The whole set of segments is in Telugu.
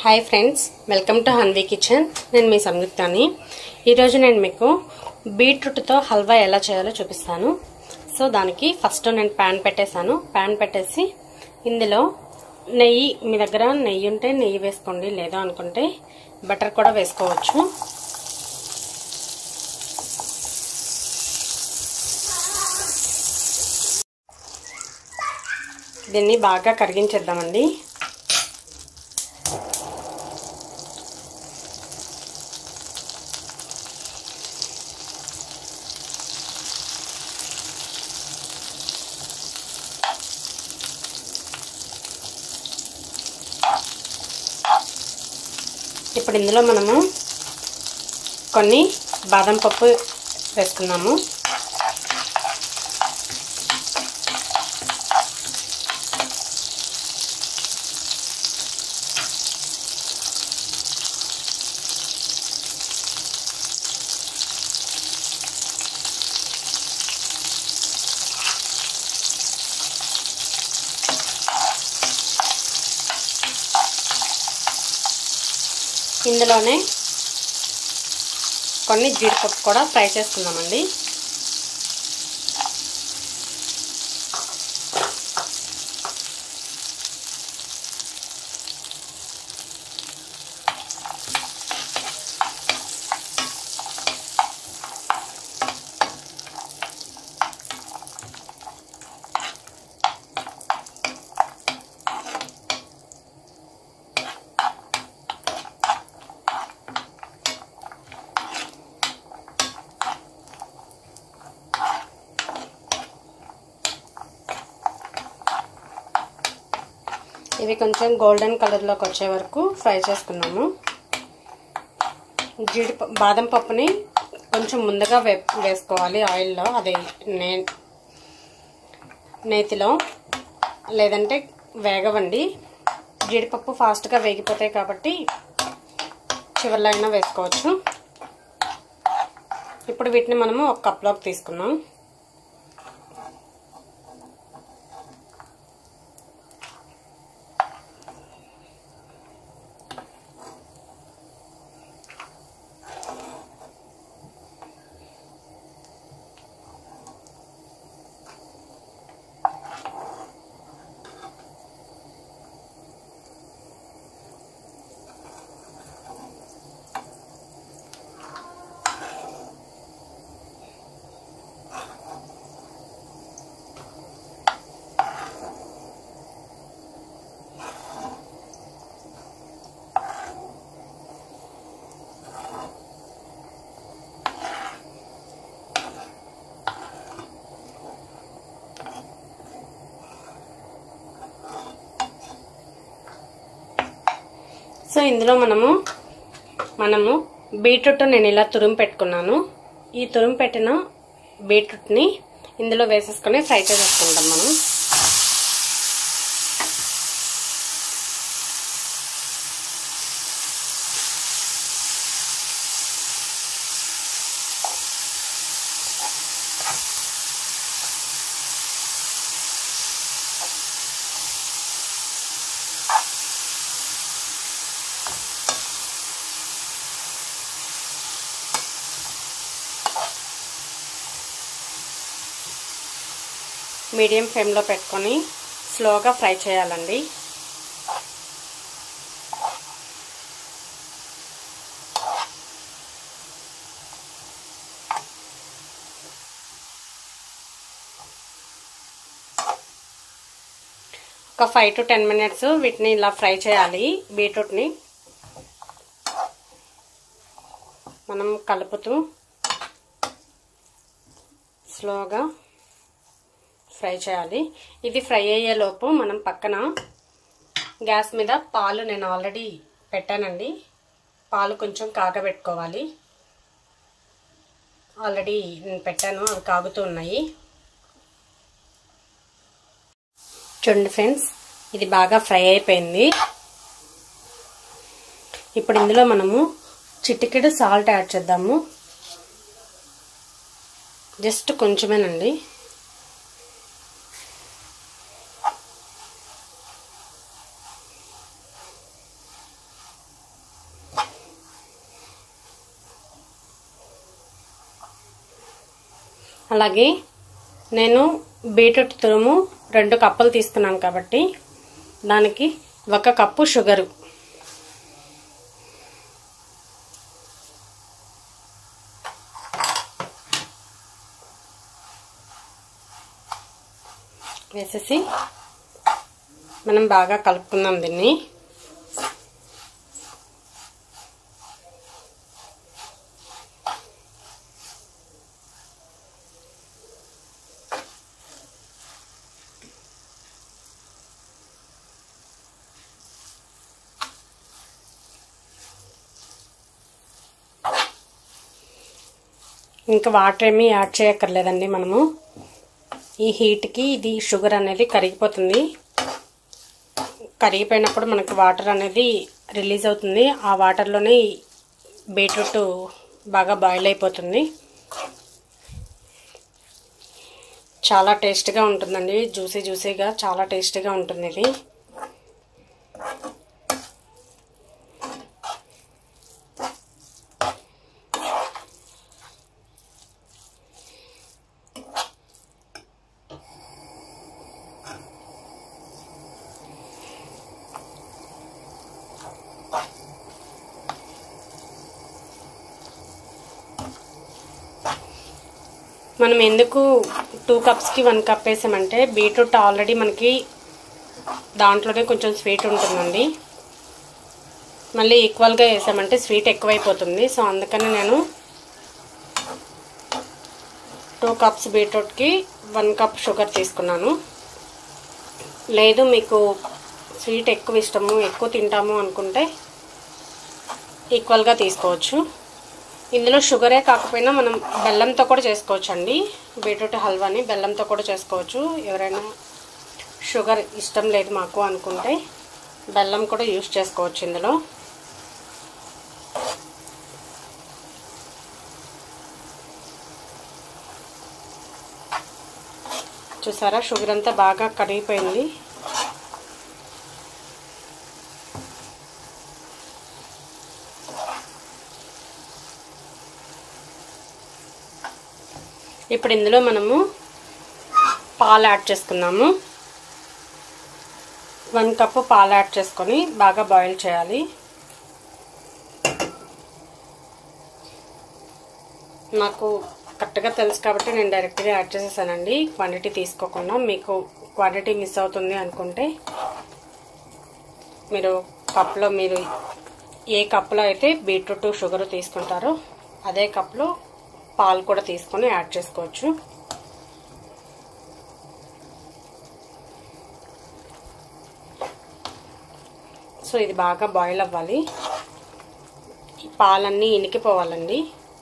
Hi friends, welcome to Hanvi kitchen. నేను మీ సంయుక్తని। ఈ రోజు నేను మీకు బీట్రూట్ తో హల్వా ఎలా చేయాలో చూపిస్తాను। సో దానికి ఫస్ట్ నేను పాన్ పెట్టేసాను। పాన్ పెట్టేసి ఇందులో నెయ్యి, మీ దగ్గర నెయ్యి ఉంటే నెయ్యి వేసుకోండి, లేదా అనుకుంటే బటర్ కూడా వేసుకోవచ్చు। దీన్ని బాగా కరిగించేద్దామండి। ఇప్పుడు ఇందులో మనము కొన్ని బాదం పప్పు వేసుకున్నాము। ఇందులోనే కొన్ని జీడిపప్పు కూడా ఫ్రై చేసుకుందామండి। ఇవి కొంచెం గోల్డెన్ కలర్లోకి వచ్చే వరకు ఫ్రై చేసుకున్నాము। బాదం పప్పుని కొంచెం ముందుగా వేసుకోవాలి ఆయిల్లో, అదే నేతిలో, లేదంటే వేగవండి। జీడిపప్పు ఫాస్ట్గా వేగిపోతాయి కాబట్టి చివర్లో అయినా వేసుకోవచ్చు। ఇప్పుడు వీటిని మనము ఒక కప్లోకి తీసుకున్నాం। సో ఇందులో మనము బీట్రూట్ నేను ఇలా తురుము పెట్టుకున్నాను। ఈ తురుము పెట్టిన బీట్రూట్ని ఇందులో వేసేసుకొని ఫ్రై చేసేసుకుంటాం మనం। మీడియం ఫ్లేమ్లో పెట్టుకొని స్లోగా ఫ్రై చేయాలండి। ఒక 5 to 10 minutes వీటిని ఇలా ఫ్రై చేయాలి। బీట్రూట్ని మనం కలుపుతూ స్లోగా ఫ్రై చేయాలి। ఇది ఫ్రై అయ్యేలోపు మనం పక్కన గ్యాస్ మీద పాలు నేను ఆల్రెడీ పెట్టానండి, పాలు కొంచెం కాగబెట్టుకోవాలి। ఆల్రెడీ నేను పెట్టాను, అవి కాగుతూ ఉన్నాయి। చూడండి ఫ్రెండ్స్, ఇది బాగా ఫ్రై అయిపోయింది। ఇప్పుడు ఇందులో మనము చిటికెడు సాల్ట్ యాడ్ చేద్దాము, జస్ట్ కొంచెమేనండి। అలాగే నేను బీట్రూట్ తురుము 2 కప్పులు తీసుకున్నాను కాబట్టి దానికి 1 కప్పు షుగరు, వేసేసి మనం బాగా కలుపుకుందాం దీన్ని. ఇంకా వాటర్ ఏమీ యాడ్ చేయక్కర్లేదండి. మనము ఈ హీట్కి ఇది షుగర్ అనేది కరిగిపోతుంది. కరిగిపోయినప్పుడు మనకు వాటర్ అనేది రిలీజ్ అవుతుంది. ఆ వాటర్లోనే బీట్రూట్ బాగా బాయిల్ అయిపోతుంది. చాలా టేస్ట్గా ఉంటుందండి. జ్యూసీగా చాలా టేస్టీగా ఉంటుంది ఇది. మనం ఎందుకు 2 కప్స్కి 1 కప్ వేసామంటే బీట్రూట్ ఆల్రెడీ మనకి దాంట్లోనే కొంచెం స్వీట్ ఉంటుందండి. మళ్ళీ ఈక్వల్గా వేసామంటే స్వీట్ ఎక్కువైపోతుంది. సో అందుకని నేను 2 కప్స్ బీట్రూట్కి 1 కప్ షుగర్ తీసుకున్నాను. లేదు మీకు స్వీట్ ఎక్కువ ఇష్టము, ఎక్కువ తింటాము అనుకుంటే ఈక్వల్గా తీసుకోవచ్చు. ఇందులో షుగరే కాకపోయినా మనం బెల్లంతో కూడా చేసుకోవచ్చు అండి. బీట్రూట్ హల్వాని బెల్లంతో కూడా చేసుకోవచ్చు. ఎవరైనా షుగర్ ఇష్టం లేదు మాకు అనుకుంటే బెల్లం కూడా యూజ్ చేసుకోవచ్చు ఇందులో. చూసారా షుగర్ అంతా బాగా కరిగిపోయింది. ఇప్పుడు ఇందులో మనము పాలు యాడ్ చేసుకుందాము. 1 కప్పు పాలు యాడ్ చేసుకొని బాగా బాయిల్ చేయాలి. నాకు కరెక్ట్గా తెలుసు కాబట్టి నేను డైరెక్ట్గా యాడ్ చేసేసానండి, క్వాంటిటీ తీసుకోకుండా. మీకు క్వాంటిటీ మిస్ అవుతుంది అనుకుంటే మీరు కప్లో, మీరు ఏ కప్లో అయితే బీట్రూట్ షుగర్ తీసుకుంటారో అదే కప్లో పాలు కూడా తీసుకొని యాడ్ చేసుకోవచ్చు. సో ఇది బాగా బాయిల్ అవ్వాలి. ఈ పాలన్నీ ఇనికిపోవాలండి.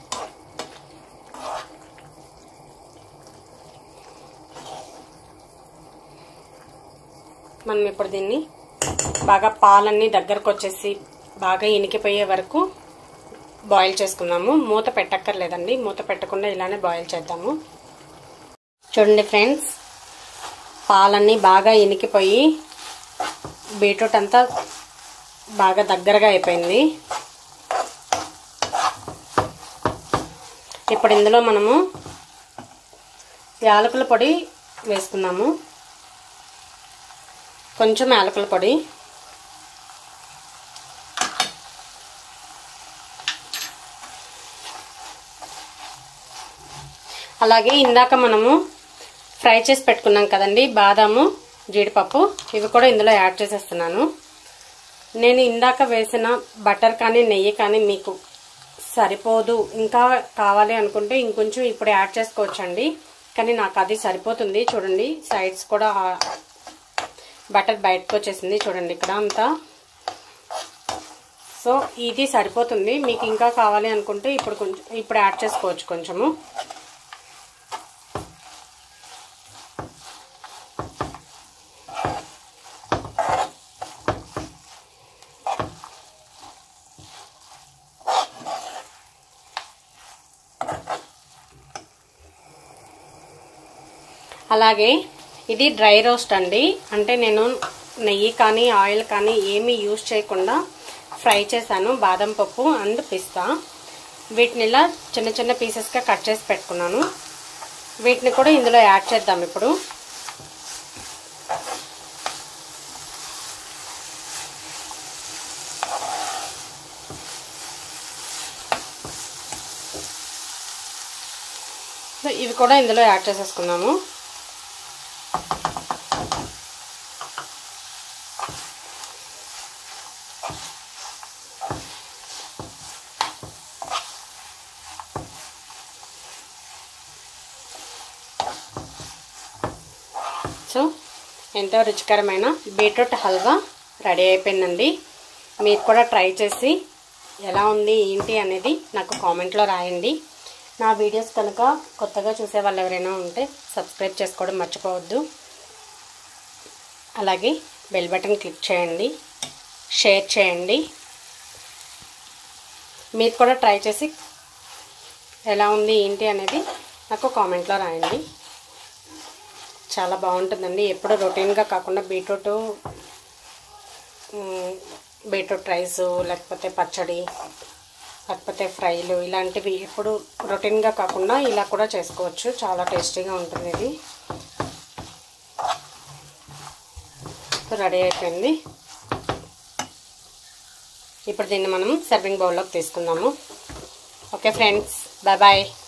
మనం ఇప్పుడు దీన్ని బాగా పాలన్నీ దగ్గరకు వచ్చేసి బాగా ఇనికిపోయే వరకు బాయిల్ చేసుకుందాము. మూత పెట్టక్కర్లేదండి, మూత పెట్టకుండా ఇలానే బాయిల్ చేద్దాము. చూడండి ఫ్రెండ్స్, పాలన్నీ బాగా ఇనికిపోయి బీట్రూట్ అంతా బాగా దగ్గరగా అయిపోయింది. ఇప్పుడు ఇందులో మనము యాలకుల పొడి వేసుకుందాము. కొంచెం యాలకుల పొడి, అలాగే ఇందాక మనము ఫ్రై చేసి పెట్టుకున్నాం కదండి బాదాము, జీడిపప్పు, ఇవి కూడా ఇందులో యాడ్ చేసేస్తున్నాను. నేను ఇందాక వేసిన బటర్ కానీ నెయ్యి కానీ మీకు సరిపోదు, ఇంకా కావాలి అనుకుంటే ఇంకొంచెం ఇప్పుడు యాడ్ చేసుకోవచ్చండి. కానీ నాకు అది సరిపోతుంది. చూడండి సైడ్స్ కూడా బటర్ బయటకు వచ్చేసింది. చూడండి ఇక్కడ అంతా. సో ఇది సరిపోతుంది. మీకు ఇంకా కావాలి అనుకుంటే ఇప్పుడు యాడ్ చేసుకోవచ్చు కొంచెము. అలాగే ఇది డ్రై రోస్ట్ అండి. అంటే నేను నెయ్యి కానీ ఆయిల్ కానీ ఏమీ యూజ్ చేయకుండా ఫ్రై చేశాను బాదం పప్పు అండ్ పిస్తా. వీటిని ఇలా చిన్న చిన్న పీసెస్గా కట్ చేసి పెట్టుకున్నాను. వీటిని కూడా ఇందులో యాడ్ చేద్దాం ఇప్పుడు. ఇవి కూడా ఇందులో యాడ్ చేసేసుకున్నాము. సో ఎంతో రుచికరమైన బీట్రూట్ హల్వా రెడీ అయిపోయిందండి. మీరు కూడా ట్రై చేసి ఎలా ఉంది ఏంటి అనేది నాకు కామెంట్లో రాయండి. నా వీడియోస్ కనుక కొత్తగా చూసే వాళ్ళు ఎవరైనా ఉంటే సబ్స్క్రైబ్ చేసుకోవడం మర్చిపోవద్దు. అలాగే బెల్ బటన్ క్లిక్ చేయండి, షేర్ చేయండి. మీరు కూడా ట్రై చేసి ఎలా ఉంది ఏంటి అనేది నాకు కామెంట్లో రాయండి. చాలా బాగుంటుందండి. ఎప్పుడు రొటీన్గా కాకుండా బీట్రూట్ రైస్ లేకపోతే పచ్చడి లేకపోతే ఫ్రైలు ఇలాంటివి ఎప్పుడు రొటీన్గా కాకుండా ఇలా కూడా చేసుకోవచ్చు. చాలా టేస్టీగా ఉంటుంది ఇది. రెడీ అయిపోయింది. ఇప్పుడు దీన్ని మనం సర్వింగ్ బౌల్లోకి తీసుకుందాము. Okay friends, bye bye.